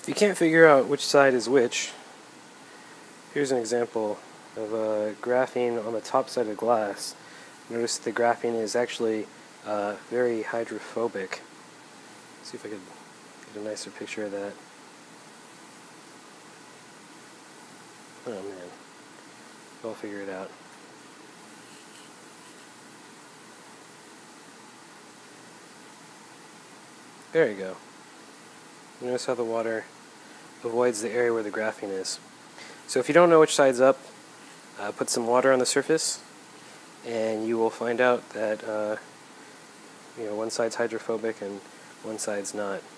If you can't figure out which side is which, here's an example of graphene on the top side of glass. Notice the graphene is actually very hydrophobic. Let's see if I could get a nicer picture of that. Oh man, I'll figure it out. There you go. Notice how the water avoids the area where the graphene is. So if you don't know which side's up, put some water on the surface and you will find out that one side's hydrophobic and one side's not.